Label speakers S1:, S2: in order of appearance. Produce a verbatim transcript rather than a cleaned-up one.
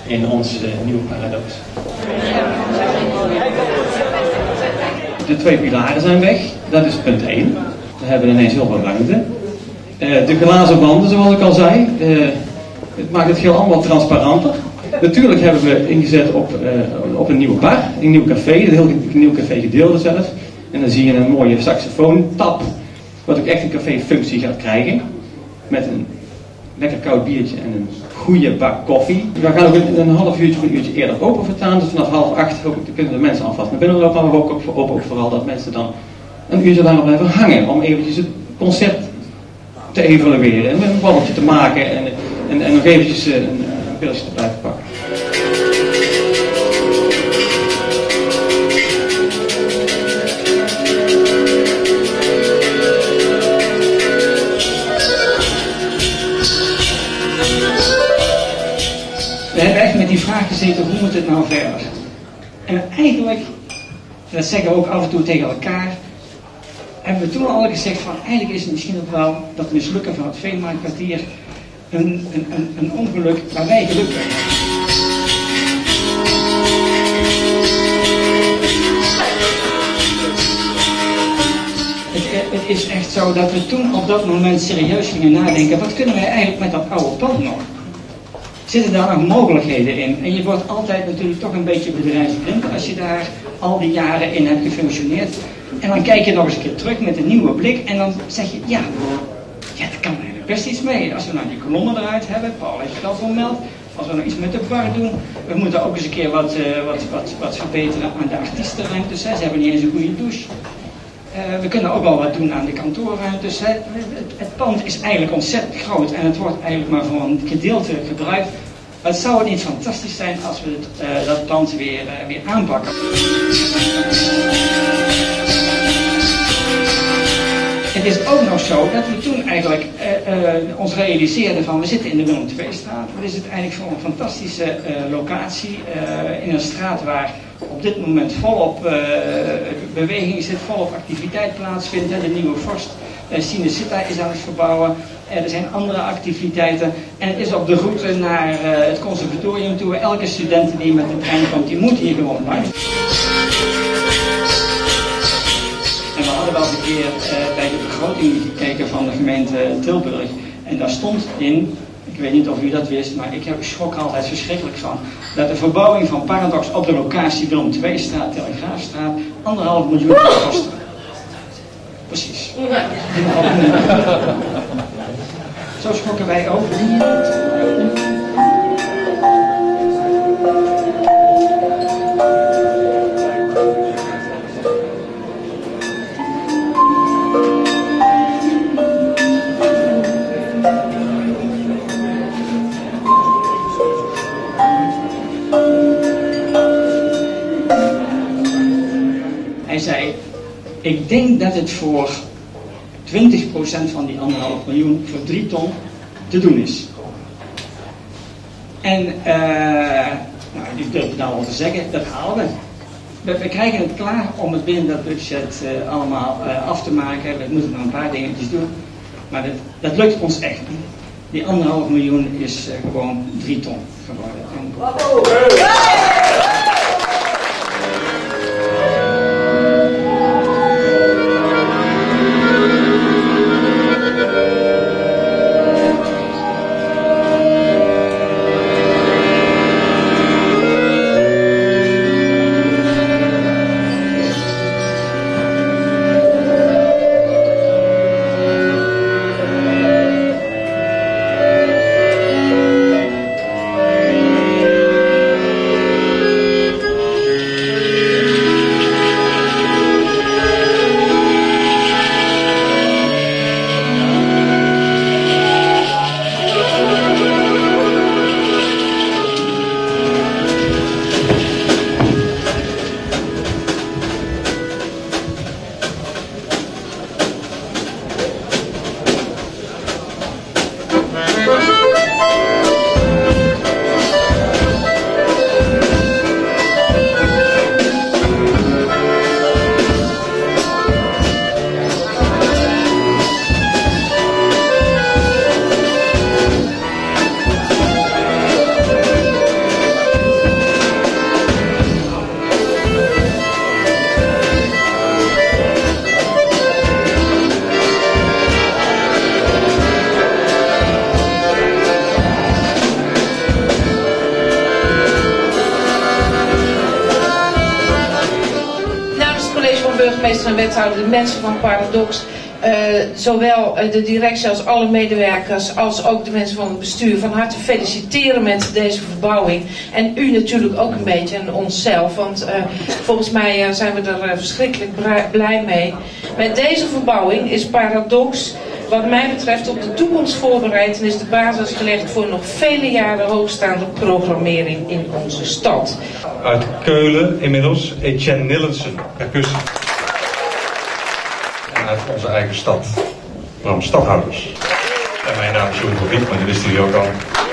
S1: in ons uh, nieuwe paradox. De twee pilaren zijn weg, dat is punt één. We hebben ineens heel veel ruimte. Uh, de glazen wanden, zoals ik al zei, uh, het maakt het geheel allemaal transparanter. Natuurlijk hebben we ingezet op, uh, op een nieuwe bar, een nieuw café, een heel nieuw café gedeelte zelfs. En dan zie je een mooie saxofoontap, wat ook echt een café-functie gaat krijgen. Met een lekker koud biertje en een goede bak koffie. We gaan ook een, een half uurtje of een uurtje eerder open vertaan. Dus vanaf half acht hoop ik, kunnen de mensen alvast naar binnen lopen. Maar we hopen ook, hopen ook vooral dat mensen dan een uurtje langer blijven hangen. Om eventjes het concept te evalueren. En een balletje te maken. En, en, en nog eventjes een, een pilsje te blijven pakken.
S2: We hebben echt met die vraag gezeten, hoe moet het nou verder? En eigenlijk, dat zeggen we ook af en toe tegen elkaar, hebben we toen al gezegd van, eigenlijk is het misschien ook wel dat mislukken van het Veemarktkwartier een, een, een, een ongeluk waar wij geluk bij hebben. Het, het is echt zo dat we toen op dat moment serieus gingen nadenken, wat kunnen wij eigenlijk met dat oude pand nog? Zitten daar nog mogelijkheden in? En je wordt altijd natuurlijk toch een beetje bedrijfsblind als je daar al die jaren in hebt gefunctioneerd. En dan kijk je nog eens een keer terug met een nieuwe blik en dan zeg je, ja, ja, daar kan eigenlijk best iets mee. Als we nou die kolommen eruit hebben, Paul heeft het al vermeld. Als we nog iets met de bar doen, we moeten ook eens een keer wat, uh, wat, wat, wat verbeteren aan de artiestenruimtes. Hè. Ze hebben niet eens een goede douche. Uh, we kunnen ook wel wat doen aan de kantoorruimtes. Hè. Het, het pand is eigenlijk ontzettend groot en het wordt eigenlijk maar voor een gedeelte gebruikt. Het zou het niet fantastisch zijn als we het, uh, dat pand weer, uh, weer aanpakken. Het is ook nog zo dat we toen eigenlijk uh, uh, ons realiseerden van, we zitten in de Willem twee-straat. Wat is het eigenlijk voor een fantastische uh, locatie uh, in een straat waar op dit moment volop uh, beweging zit, volop activiteit plaatsvindt. Hè. De nieuwe vorst uh, Cinecittà is aan het verbouwen. Uh, er zijn andere activiteiten. En het is op de route naar uh, het conservatorium toe. Elke student die met de trein komt, die moet hier gewoon langs. En we hadden wel eens een keer uh, bij de begroting gekeken van de gemeente Tilburg. En daar stond in, ik weet niet of u dat wist, maar ik heb schrok er altijd verschrikkelijk van, dat de verbouwing van Paradox op de locatie Willem twee-straat, Telegraafstraat, anderhalf miljoen zou kosten. Precies. Zo schrokken wij ook. Hij zei, ik denk dat het voor twintig procent van die anderhalf miljoen voor drie ton te doen is. En uh, nou, die durf ik nou al te zeggen, dat halen we. we. We krijgen het klaar om het binnen dat budget uh, allemaal uh, af te maken. We moeten nog een paar dingetjes doen. Maar dat, dat lukt ons echt niet. Die anderhalf miljoen is uh, gewoon drie ton geworden. En,
S3: college van burgemeester en wethouder, de mensen van Paradox, uh, zowel uh, de directie als alle medewerkers, als ook de mensen van het bestuur van harte feliciteren met deze verbouwing. En u natuurlijk ook een beetje en onszelf, want uh, volgens mij uh, zijn we er uh, verschrikkelijk blij mee. Met deze verbouwing is Paradox wat mij betreft op de toekomst voorbereid en is de basis gelegd voor nog vele jaren hoogstaande programmering in onze stad.
S4: Uit Keulen inmiddels Etienne Nillensen, percussie. En uit onze eigen stad, Bram Stadhouders. En mijn naam is Jeroen van Wiek, maar dat wisten jullie ook al.